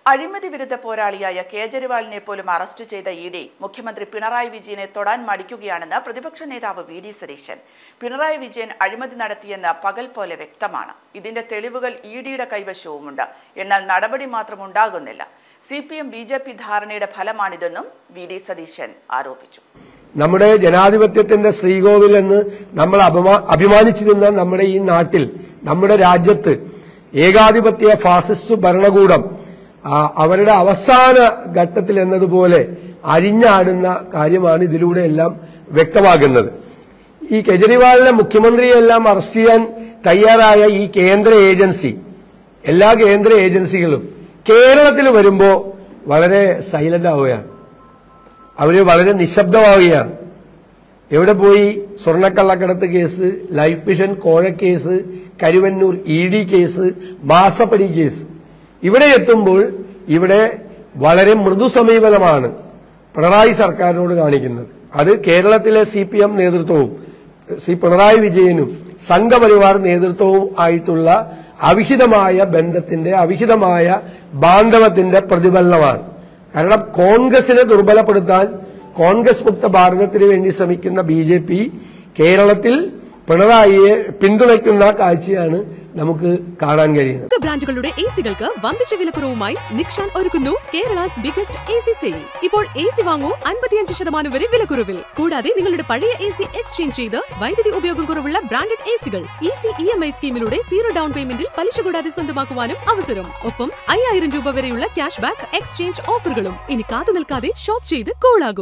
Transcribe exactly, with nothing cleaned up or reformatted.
അഴിമതി വിരുദ്ധ പോരാളിയായ കേജ്രിവാളിനെ പോലും അറസ്റ്റ് ചെയ്ത ഇ ഡി മുഖ്യമന്ത്രി പിണറായി വിജയനെ തൊടാൻ മടിക്കുകയാണെന്ന് പ്രതിപക്ഷ നേതാവ് വി ഡി സതീശൻ. പിണറായി വിജയൻ അഴിമതി നടത്തിയെന്ന് പകൽ പോലെ വ്യക്തമാണ്. ഇതിന്റെ തെളിവുകൾ ഇ ഡിയുടെ കൈവശവുമുണ്ട്. എന്നാൽ നടപടി മാത്രം ഉണ്ടാകുന്നില്ല. C P M B J P ധാരണയുടെ ഫലമാണിതെന്നും വി ഡി സതീശൻ ആരോപിച്ചു. നമ്മുടെ ജനാധിപത്യത്തിന്റെ ശ്രീകോവിൽ എന്ന് നമ്മൾ അഭിമാനിച്ചിരുന്ന നമ്മുടെ ഈ നാട്ടിൽ, നമ്മുടെ രാജ്യത്ത് ഏകാധിപത്യ ഫാസിസ്റ്റ് ഭരണകൂടം അവരുടെ അവസാന ഘട്ടത്തിൽ എന്നതുപോലെ അരിഞ്ഞാടുന്ന കാര്യമാണ് ഇതിലൂടെ എല്ലാം വ്യക്തമാകുന്നത്. ഈ കേജ്രിവാളിനെ മുഖ്യമന്ത്രിയെല്ലാം അറസ്റ്റ് ചെയ്യാൻ തയ്യാറായ ഈ കേന്ദ്ര ഏജൻസി, എല്ലാ കേന്ദ്ര ഏജൻസികളും കേരളത്തിൽ വരുമ്പോൾ വളരെ സൈലന്റ് ആവുകയാണ്. അവര് വളരെ നിശബ്ദമാവുകയാണ്. എവിടെ പോയി? സ്വർണ്ണക്കള്ളക്കടത്ത് കേസ്, ലൈഫ് മിഷൻ കോഴ case, Karuvannur E D case, മാസപ്പടി കേസ്. ഇവിടെ എത്തുമ്പോൾ ഇവിടെ വളരെ മൃദു സമീപനമാണ് പിണറായി സർക്കാരിനോട് കാണിക്കുന്നത്. അത് കേരളത്തിലെ സി പി എം നേതൃത്വവും സി പിണറായി വിജയനും സംഘപരിവാർ നേതൃത്വവും ആയിട്ടുള്ള അവിഹിതമായ ബന്ധത്തിന്റെ, അവിഹിതമായ ബാന്ധവത്തിന്റെ പ്രതിഫലനമാണ്. കാരണം കോൺഗ്രസിനെ ദുർബലപ്പെടുത്താൻ, കോൺഗ്രസ് മുക്ത ഭാരതത്തിന് വേണ്ടി ശ്രമിക്കുന്ന ബി ജെ പി കേരളത്തിൽ പിണറായിയെ പിന്തുണയ്ക്കുന്ന കാഴ്ചയാണ് നമുക്ക് കാണാൻ കഴിയുന്നത്. ബ്രാൻഡുകളുടെ എ സികൾക്ക് വമ്പിച്ച വിലക്കുറവുമായി നിക്ഷാൻ ഒരുക്കുന്നു Kerala's biggest A C sale. ഇപ്പോൾ എ സി വാങ്ങൂ അൻപത്തിയഞ്ച് ശതമാനം വരെ വിലക്കുറവിൽ. കൂടാതെ നിങ്ങളുടെ പഴയ എ സി എക്സ്ചേഞ്ച് ചെയ്ത് വൈദ്യുതി ഉപയോഗം കുറവുള്ള ബ്രാൻഡഡ് എ സികൾ ഈസി ഇ എം ഐ സ്കീമിലൂടെ സീറോ ഡൗൺ പേയ്മെന്റിൽ പലിശ കൂടാതെ സ്വന്തമാക്കുവാനും അവസരം. ഒപ്പം അയ്യായിരം രൂപ വരെയുള്ള ക്യാഷ് ബാക്ക് എക്സ്ചേഞ്ച് ഓഫറുകളും. ഇനി കാത്തു നിൽക്കാതെ ഷോപ്പ് ചെയ്ത് കൂളാകും.